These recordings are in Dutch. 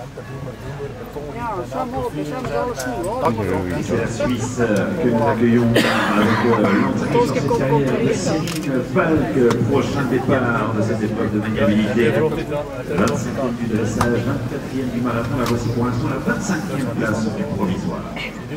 La Suisse que nous accueillons avec l'entraîneur Céline Falk, prochain départ de cette épreuve de maniabilité. 25e du dressage, 24e du marathon. La voici pour l'instant la 25e place du provisoire.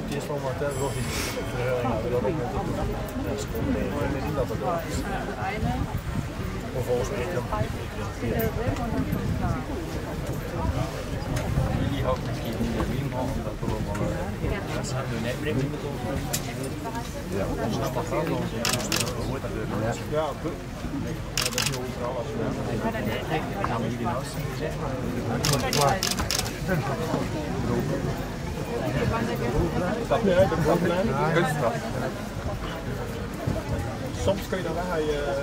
Soms kun je dan hij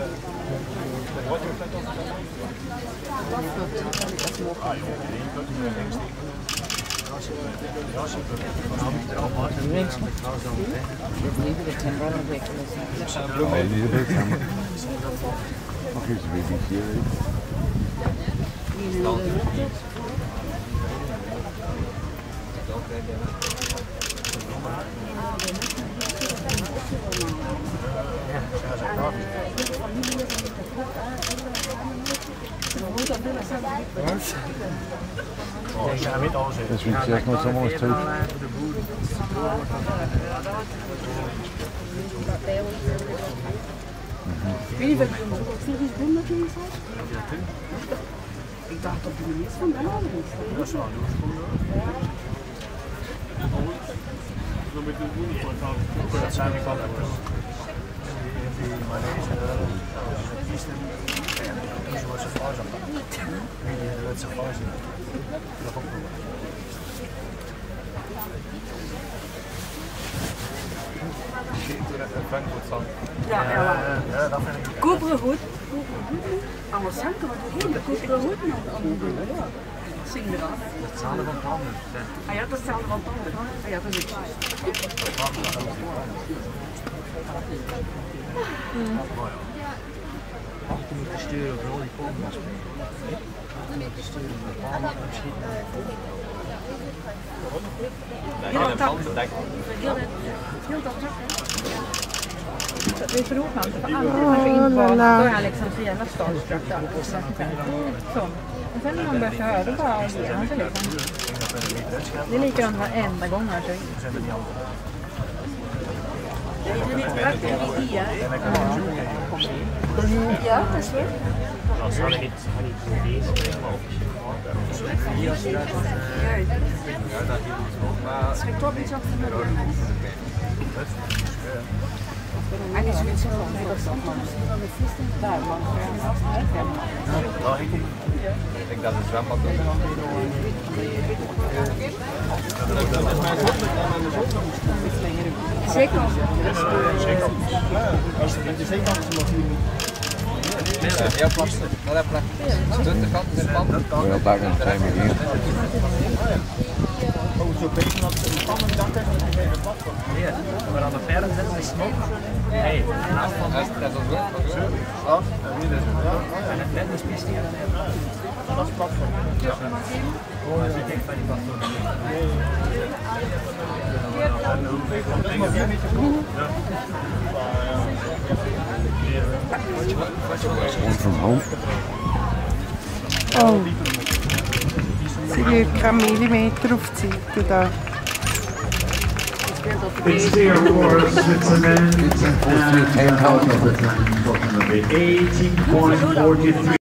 Dus wie zegt nog allemaal eens terug. Weet je wat ik doen met die zat? Ik dacht dat die niet van mij is. Dat is wel dat zijn we van die manege zoals ze vrouw zijn. Dat ze vrouw zijn. Dat ook nog. Ja, dat vind ik. Koperen goed. Anders zanken we hele koperen goed. Zing eraf. Het zalen van tanden. Ah ja, dat is zalen van tanden. Ah ja, dat is het. Je moet sturen voor al die pompen spelen. Je moet sturen voor palmen opschieten. Heel dat vi tror han för alla har in liksom så jävla starstruck där och så. Och sen när man börjar köra då bara ger han sig liksom. Det är likadant varenda gång här så. Ja, det är svårt. Als hij niet deze Schrik toch iets achter me. En is zoiets van daar, man. Ik denk dat het zwembad is. Zeker. Ja, past. Dat heb ik. 20 kanten in het pand. Ja, daar gaan we hier. Zo beetje dat ze een panden dak hebben en geen platform. Nee, maar aan de verre zitten is smok. Nee, afval. Dat is ook goed. Ja, en het net is piste. Dat is platform. Ja. Oh, dat is niet echt van die platform. One from home. Oh. Sie geht keinen Millimeter auf die Seite da. It's clear for Switzerland and out of the time, unfortunately, 18.43.